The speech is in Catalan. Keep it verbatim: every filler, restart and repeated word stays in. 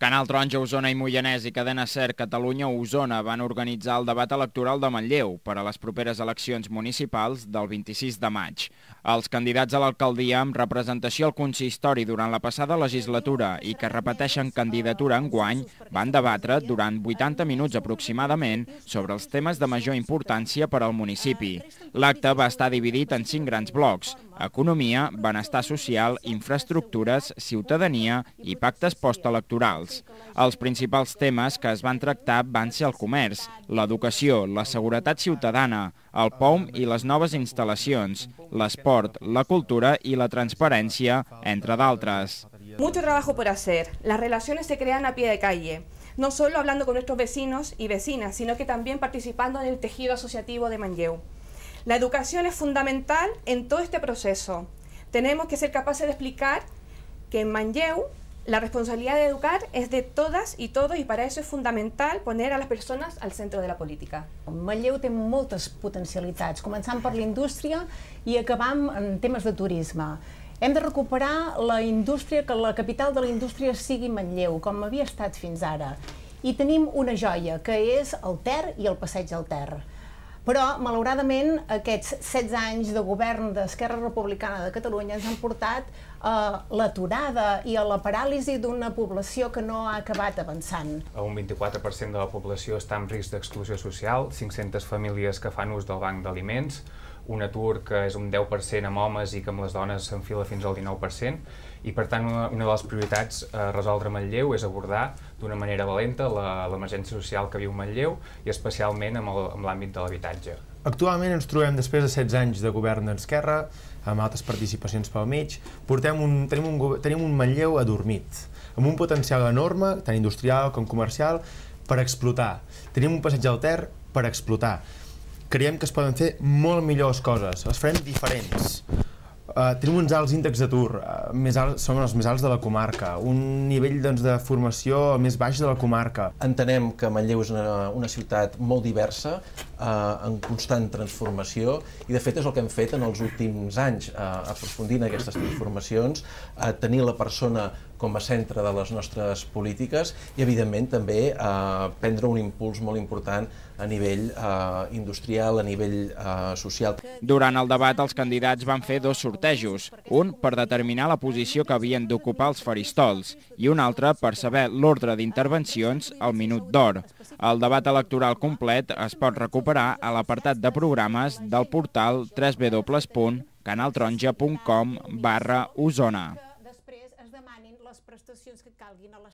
Canal Taronja, Osona i Moianès i Cadena Ser Catalunya Osona van organitzar el debat electoral de Manlleu per a les properes eleccions municipals del vint-i-sis de maig. Els candidats a l'alcaldia amb representació al consistori durant la passada legislatura i que repeteixen candidatura enguany van debatre durant vuitanta minuts aproximadament sobre els temes de major importància per al municipi. L'acte va estar dividit en cinc grans blocs: economia, benestar social, infraestructures, ciutadania i pactes postelectorals. Els principals temes que es van tractar van ser el comerç, l'educació, la seguretat ciutadana, el P O M i les noves instal·lacions, l'esport, la cultura i la transparència, entre d'altres. Mucho trabajo por hacer. Las relaciones se crean a pie de calle, no solo hablando con nuestros vecinos y vecinas, sino que también participando en el tejido asociativo de Manlleu. La educación es fundamental en todo este proceso. Tenemos que ser capaces de explicar que en Manlleu la responsabilidad de educar es de todas y todos, y para eso es fundamental poner a las personas al centro de la política. Manlleu té moltes potencialitats, començant per la indústria i acabant en temes de turisme. Hem de recuperar la indústria, que la capital de la indústria sigui Manlleu, com havia estat fins ara. I tenim una joia, que és el Ter i el Passeig del Ter. Però, malauradament, aquests setze anys de govern d'Esquerra Republicana de Catalunya ens han portat a l'aturada i a la paràlisi d'una població que no ha acabat avançant. Un vint-i-quatre per cent de la població està en risc d'exclusió social, cinc-centes famílies que fan ús del banc d'aliments, un atur que és un deu per cent amb homes i que amb les dones s'enfila fins al dinou per cent, i per tant una, una de les prioritats a resoldre a Manlleu és abordar d'una manera valenta l'emergència social que viu Manlleu i especialment amb l'àmbit de l'habitatge. Actualment ens trobem, després de setze anys de govern d'Esquerra, amb altres participacions pel mig, portem un, tenim, un, tenim un Manlleu adormit, amb un potencial enorme, tant industrial com comercial, per explotar. Tenim un passeig del Ter per explotar. Creiem que es poden fer molt millors coses, les farem diferents. Uh, tenim uns alts índexs d'atur, uh, som els més alts de la comarca, un nivell doncs, de formació més baix de la comarca. Entenem que Manlleu és una, una ciutat molt diversa, uh, en constant transformació, i de fet és el que hem fet en els últims anys, uh, aprofundint aquestes transformacions, uh, tenir la persona com a centre de les nostres polítiques i, evidentment, també eh, prendre un impuls molt important a nivell eh, industrial, a nivell eh, social. Durant el debat, els candidats van fer dos sortejos, un per determinar la posició que havien d'ocupar els faristols i un altre per saber l'ordre d'intervencions al minut d'or. El debat electoral complet es pot recuperar a l'apartat de programes del portal w w w punt canal taronja punt com barra Osona. Després es demanin les prestacions que calguin a les